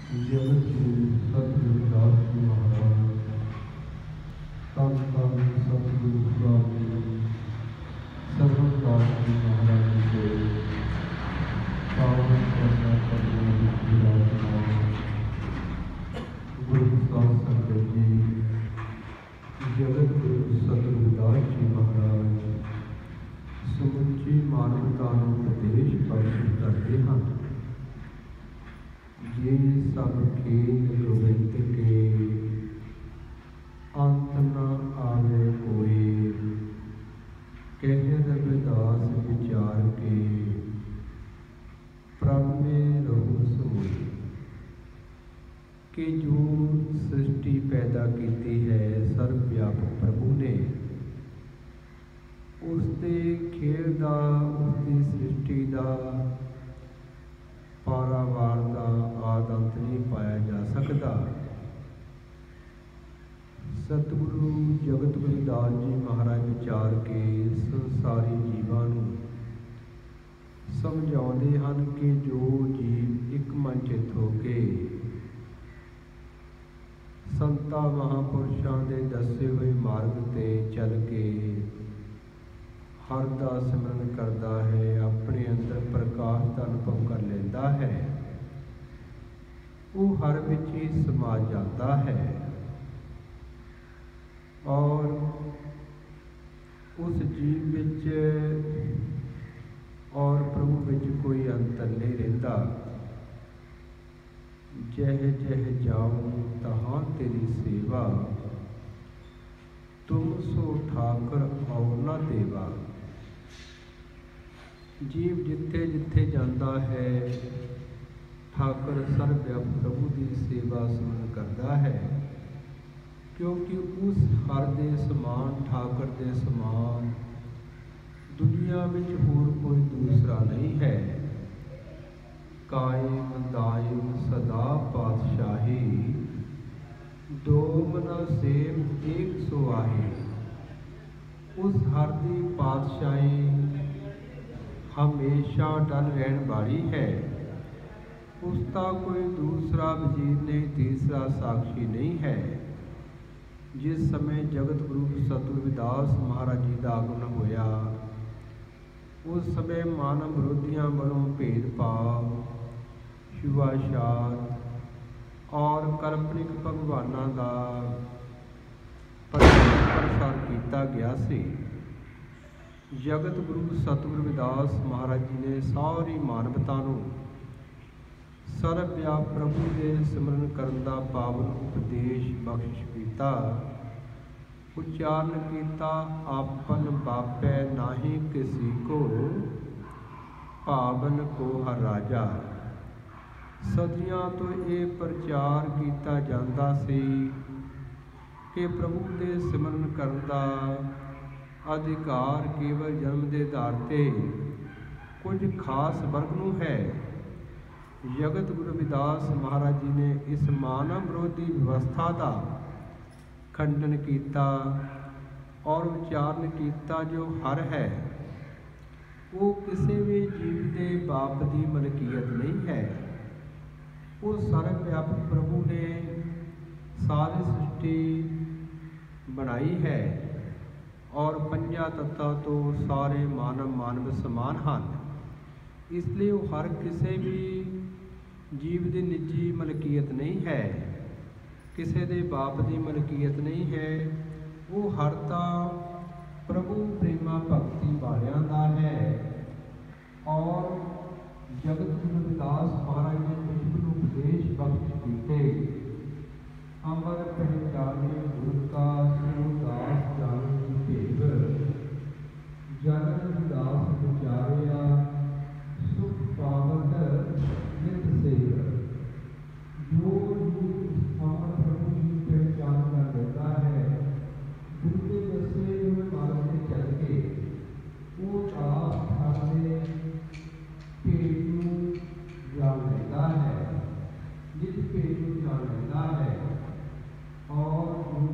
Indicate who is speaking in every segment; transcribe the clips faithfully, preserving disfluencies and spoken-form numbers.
Speaker 1: जगत गुरु सतगुरुदास जी महाराज तन तन सतगुरु स्वामी सरवरदास जी महाराज जी के पावन करना करने विराजमान गुरु साध संगत जी, जगत गुरु सतगुरुदास जी महाराज समुची मानवता ਨੂੰ ਉਪਦੇਸ਼ ਬਖਸ਼ ਕਰਦੇ ਹਨ। ये सब खेल गोविंद के अंत न आवे कोई, कह रविदास विचार के प्रभ में रहो समूह। कि जो सृष्टि पैदा की है सर्वव्यापक प्रभु ने, उसके खेल का उसकी सृष्टि का पारावार का आद अंत नहीं पाया जा सकता। सतगुरु जगत गुरुदास जी महाराज विचार के संसारी जीवां नूं समझाउंदे हन कि जो जीव एक मन चित हो के संतां महापुरुषां दे दसे हुए मार्ग ते चल के हर का सिमरन करता है, अपने अंदर प्रकाश का अनुभव कर लेता है, वो हर विच ही समा जाता है और उस जीव विच और प्रभु विच कोई अंतर नहीं रहिंदा। जह जह जाऊं तहां तेरी सेवा, तुम सो ठाकर और न देवा। जीव जिथे जिथे जाता है ठाकर सर्वव्यापक प्रभु की सेवा सुमन करता है, क्योंकि उस हर दे समान ठाकर दे समान दुनिया में होर कोई दूसरा नहीं है। कायम दायम सदा पातशाही, दो मना सेम एक सुआही। उस हर दी पातशाही हमेशा डल रहने वाली है, उसका कोई दूसरा वजीर नहीं, तीसरा साक्षी नहीं है। जिस समय जगत गुरु सतगुरुदास महाराज जी का आगमन होया, उस समय मानव विरोधियों वालों भेदभाव, छुआछात और काल्पनिक भगवानों का प्रसार किया गया सी। जगत गुरु सतगुरु रविदास महाराज जी ने सारी मानवता को सर्वव्यापक प्रभु के सिमरन करने का पावन उपदेश बख्श किया। उच्चारण किया, आपन बापै नाही किसी को, पावन को हर राजा। सदियों तो ये प्रचार किया जाता सी कि प्रभु के सिमरन करने का अधिकार केवल जन्म के आधार पर कुछ खास वर्ग नूं है। जगत गुरु रविदास महाराज जी ने इस मानव विरोधी व्यवस्था का खंडन किया और उच्चारण किया जो हर है वो किसी भी जीव के बाप की मलकीयत नहीं है। वो सर्वव्यापक प्रभु ने सारी सृष्टि बनाई है और पंजा तत्तां तो सारे मानव मानव समान हैं, इसलिए वो हर किसी भी जीव की निजी मलकीयत नहीं है, किसी के बाप की मलकीयत नहीं है। वो हर ता प्रभु प्रेमा भक्ति वालियां दा है। और जगत गुरु रविदास महाराज ने विश्व उपदेश बख्श किए, अमर पहचाने गुरु का सूरदास जान जन रविदास विचारिया सुख पावत नित सेव। जो अमर प्रभु की पहचान कर लेता है, गुरु के दसे हुए मार्ग में चल के वो आप अपने पेट जान लेता है, निज पेट जान लेता है और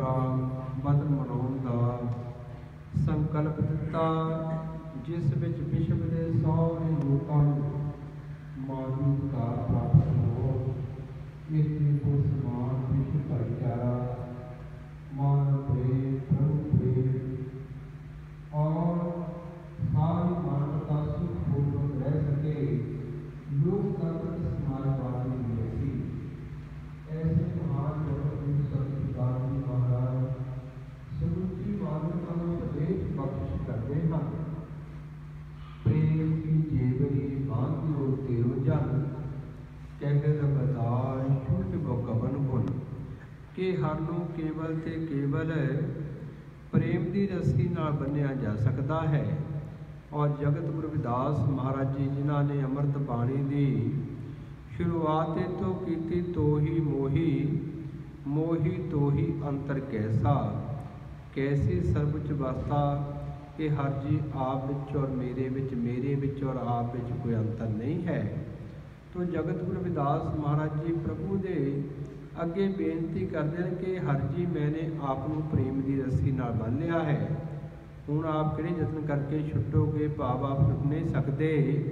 Speaker 1: ਦੁਆਰਾ ਬਦਨ ਮਨਾਉਣ ਦਾ ਸੰਕਲਪ ਦਿੱਤਾ, ਜਿਸ ਵਿੱਚ ਵਿਸ਼ਵ ਦੇ ਸਾਰੇ ਲੋਕਾਂ ਨੂੰ ਮਾਨਵੀ ਅਧਿਕਾਰ ਪ੍ਰਾਪਤ ਹੋ। ਇਸ ਦੇ ਕੋ ਸਮਾਨ ਵਿਸ਼ਵ ਭਾਈਚਾਰਾ, ਮਾਨਵ ਪ੍ਰੇਮ, ਪ੍ਰਭੂ ਪ੍ਰੇਮ और सारी मानवता सुखपूर्वक रह सके, लोकतांत्रिक समाजवादी व्यक्ति ऐसे महान जगत सतगुरु जी महाराज समूची मानवता को उपदेश बख्शिश करते हैं। प्रेम की जेवरी बांधियो तेरो जन, कहकर बताए छुट बकवन गुण के हरनों केवल ते केवल प्रेम की रस्सी नाल बन्निया जा सकता है। और जगत गुरु रविदास महाराज जी जिन्हों ने अमृत बाणी की शुरुआत तो की, तो ही मोही मोही तो ही अंतर कैसा, कैसी सर्वोच्च अवस्था कि हर जी आप विच और मेरे विच, मेरे विच और आप विच कोई अंतर नहीं है। तो जगत गुरु रविदास महाराज जी प्रभु दे अगे बेनती करते हैं कि हर जी मैंने आपनों प्रेम की रस्सी नाल बन लिया है, हुण आप किहड़े यतन करके छुटोगे, भाव आप छुट नहीं सकते।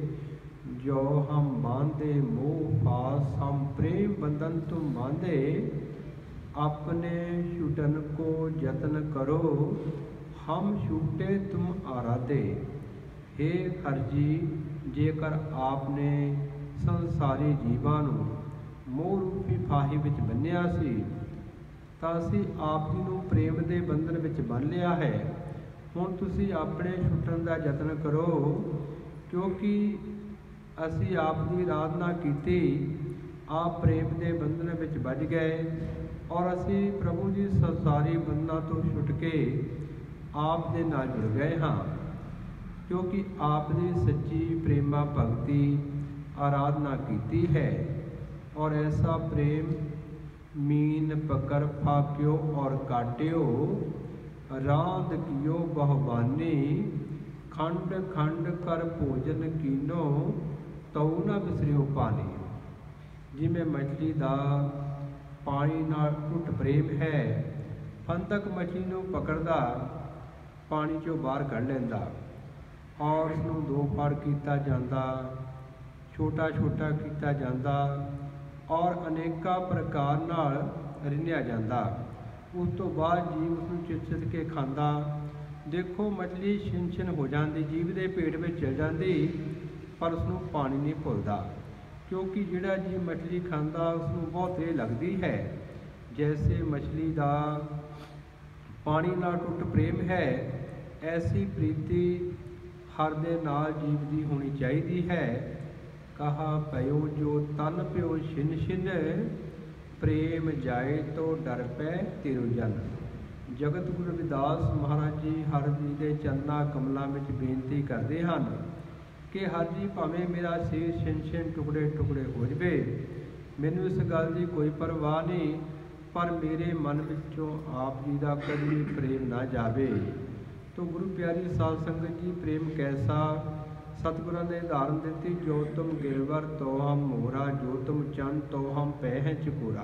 Speaker 1: जो हम बांधे मोह पास, हम प्रेम बंधन तुम बांधे, अपने छुटन को यतन करो, हम छूटे तुम आराधे। हे हर जी, जेकर आपने संसारी जीवां नूं मोह रूपी फाही विच बन्निया सी, तां असीं आप जी नूं प्रेम दे बंधन विच बन लिया है। हुण तुसीं अपने छुटण दा यतन करो, क्योंकि असीं आप दी आराधना कीती, आप प्रेम दे बंधन विच बज गए और असीं प्रभु जी संसारी बंधनां तो छुट के आप दे नाल जुड़ गए हाँ, क्योंकि आप दी सच्ची प्रेमा भगती आराधना कीती है। और ऐसा प्रेम मीन पकर फाक्यो और काट्यो, रांद कियो बहुबानी, खंड खंड कर भोजन कीनो, तऊ न बिसरियो पानी। जिमें मछली का पानी नाल टुट प्रेम है, फंतक मछली नूं पकड़दा पानी चों बाहर कढ़ लैंदा और उसनूं दो फाड़ कीता जांदा, छोटा छोटा कीता जांदा और अनेका प्रकार नाल रिन्निया जांदा। उस तो बाद जीव उसनूं चित चित के खांदा। देखो मछली छिन छिन हो जाती, जीव के पेट में चल जाती, पर उसनूं पानी नहीं भुलदा, क्योंकि जिहड़ा जीव मछली खांदा उसनूं बहुत देर लगती है। जैसे मछली का पानी नाल टुट प्रेम है, ऐसी प्रीति हर दे नाल जीव की होनी चाहिए है। कहा पयो जो तन प्यो छिन छिन, प्रेम जाए तो डर पै तिरु जन। जगत गुरु रविदास महाराज जी हर जी के चरना कमलों में बेनती करते हैं कि हर जी भावें मेरा सिर छिन छिन टुकड़े टुकड़े हो जाए, मैनू इस गल की कोई परवाह नहीं, पर मेरे मन विचों आप जी का कभी प्रेम ना जाए। तो गुरु प्यारी साध संगत जी, प्रेम कैसा सतगुਰਾਂ ने धारण दी, जो तुम गिरवर तो हम मोरा, जो तुम चंद तो हम पैह चकोरा।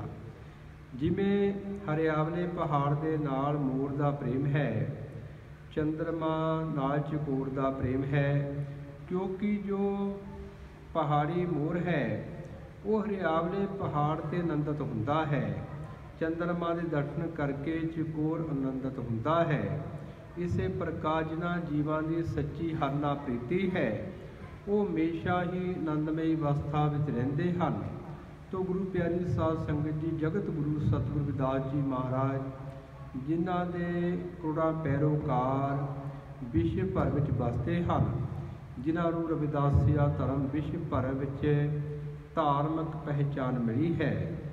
Speaker 1: जिमें हरियावले पहाड़ के नाल मोर का प्रेम है, चंद्रमा नाल चकोर का प्रेम है, क्योंकि जो पहाड़ी मोर है वो हरियावले पहाड़ ते आनंदित हुंदा है, चंद्रमा के दर्शन करके चकोर आनंदित हुंदा है। इसे प्रकार जिन्हां जीवां की सच्ची हरना प्रीति है, वो हमेशा ही आनंदमयी अवस्था विच रहिंदे हन। तो गुरु प्यारी साध संगत जी, जगत गुरु सतगुरु रविदास जी महाराज जिन्हां दे करोड़ां पैरोकार विश्व भर विच बसते हैं, जिन्हां नूं रविदासिया धर्म विश्व भर विच धार्मिक पहचान मिली है।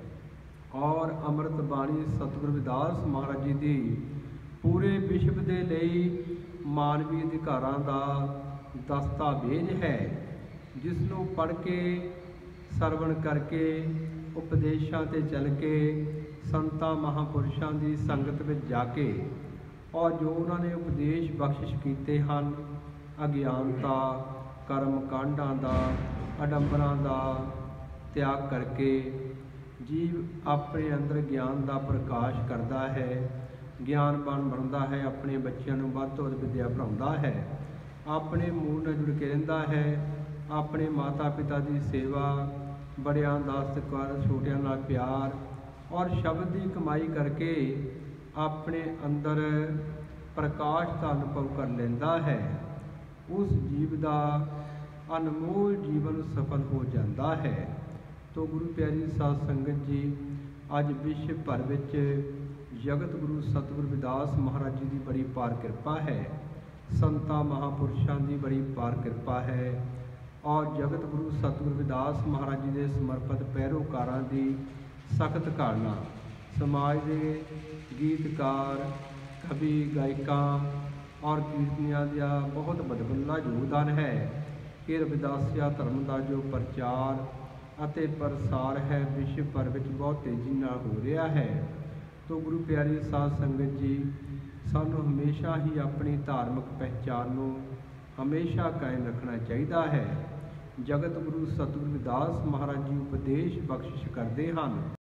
Speaker 1: और अमृत बाणी सतगुरु रविदास महाराज जी की पूरे विश्व के लिए मानवी अधिकारां दा दस्तावेज है, जिसनों पढ़ के सरवण करके उपदेशों ते चल के संतां महापुरुषों की संगत में जाके और जो उन्होंने उपदेश बख्शिश किए हैं, अज्ञानता कर्म कांडां दा अडंबरां दा त्याग करके जीव अपने अंदर ज्ञान का प्रकाश करता है ਗਿਆਨਵਾਨ ਬਣਦਾ ਹੈ, ਆਪਣੇ ਬੱਚਿਆਂ ਨੂੰ ਵੱਧ ਤੋਂ ਵੱਧ ਵਿੱਦਿਆ ਪੜ੍ਹਾਉਂਦਾ ਹੈ, ਆਪਣੇ ਮੂਲ ਨਾਲ ਜੁੜ ਕੇ ਰਹਿੰਦਾ ਹੈ, ਆਪਣੇ ਮਾਤਾ ਪਿਤਾ ਦੀ ਸੇਵਾ, ਬੜਿਆਂ ਦਾ ਸਤਿਕਾਰ, ਛੋਟਿਆਂ ਨਾਲ ਪਿਆਰ ਔਰ ਸ਼ਬਦ ਦੀ ਕਮਾਈ ਕਰਕੇ ਆਪਣੇ ਅੰਦਰ ਪ੍ਰਕਾਸ਼ ਦਾ ਅਨੁਭਵ ਕਰ ਲੈਂਦਾ ਹੈ। ਉਸ ਜੀਵ ਦਾ ਅਨਮੋਲ ਜੀਵਨ ਸਫਲ ਹੋ ਜਾਂਦਾ ਹੈ। ਤੋ ਗੁਰੂ ਪਿਆਰੀ ਸਾਧ ਸੰਗਤ ਜੀ, ਅੱਜ ਵਿਸ਼ਵ ਭਰ ਵਿੱਚ ਜਗਤ ਗੁਰੂ ਸਤਿਗੁਰੂ ਰਵਿਦਾਸ ਮਹਾਰਾਜ ਜੀ ਦੀ ਬੜੀ ਪਾਰ ਕਿਰਪਾ ਹੈ, ਸੰਤਾਂ ਮਹਾਂਪੁਰਸ਼ਾਂ ਦੀ ਬੜੀ ਪਾਰ ਕਿਰਪਾ ਹੈ ਔਰ ਜਗਤ ਗੁਰੂ ਸਤਿਗੁਰੂ ਰਵਿਦਾਸ ਮਹਾਰਾਜ ਜੀ ਦੇ ਸਮਰਪਿਤ ਪੈਰੋਕਾਰਾਂ ਦੀ ਸਖਤ ਘਾਲਣਾ, ਸਮਾਜ ਦੇ ਗੀਤਕਾਰ, ਕਵੀ, ਗਾਇਕਾਂ ਔਰ ਕੀਰਤਨੀਆਂ ਦਾ ਬਹੁਤ ਵੱਡਮੁੱਲਾ ਯੋਗਦਾਨ ਹੈ ਕਿ ਰਵਿਦਾਸੀਆ ਧਰਮ ਦਾ ਜੋ ਪ੍ਰਚਾਰ ਅਤੇ ਪ੍ਰਸਾਰ ਹੈ ਵਿਸ਼ਵ ਭਰ ਵਿੱਚ ਬਹੁਤ ਤੇਜ਼ੀ ਨਾਲ ਹੋ ਰਿਹਾ ਹੈ। ਤੋ ਗੁਰੂ ਪਿਆਰੀ ਸਾਧ ਸੰਗਤ ਜੀ, ਸਾਨੂੰ ਹਮੇਸ਼ਾ ਹੀ ਆਪਣੀ ਧਾਰਮਿਕ ਪਹਿਚਾਣ ਨੂੰ ਹਮੇਸ਼ਾ ਕਾਇਮ ਰੱਖਣਾ ਚਾਹੀਦਾ ਹੈ। ਜਗਤ ਗੁਰੂ ਸਤਿਗੁਰੂ ਰਵਿਦਾਸ ਮਹਾਰਾਜ ਜੀ ਉਪਦੇਸ਼ ਬਖਸ਼ਿਸ਼ ਕਰਦੇ ਹਨ